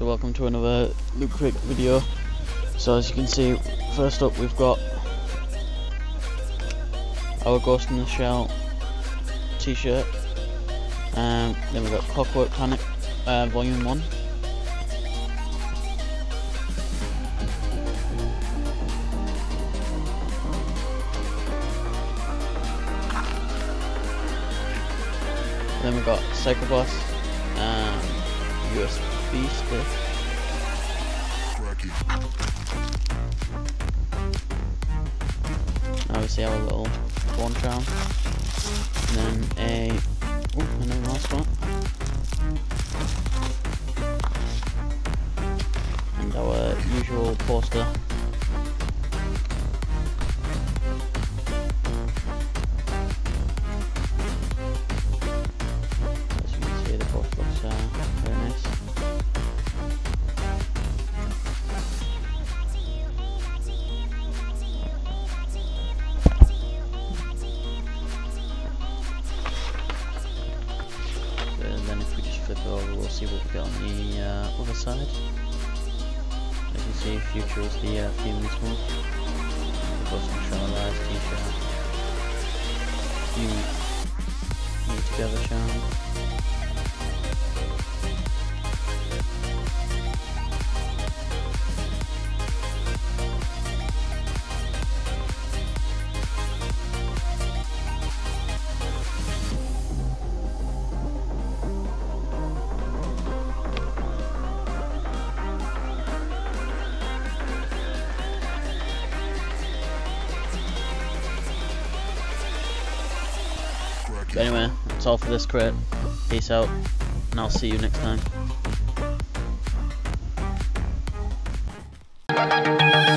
So welcome to another Loot Crate video. So as you can see, first up we've got our Ghost in the Shell t-shirt, then we've got Clockwork Panic Volume 1. Then we've got Psychoblast USB stick. Obviously our little spawn charm. And then another last one. And our usual poster. As you can see, the poster looks very nice. And then if we just flip it over, we'll see what we got on the other side. As you can see, Future is the theme this month. The Ghost in the Shell Rise t-shirt. New Together charm. But anyway, that's all for this crate. Peace out, and I'll see you next time.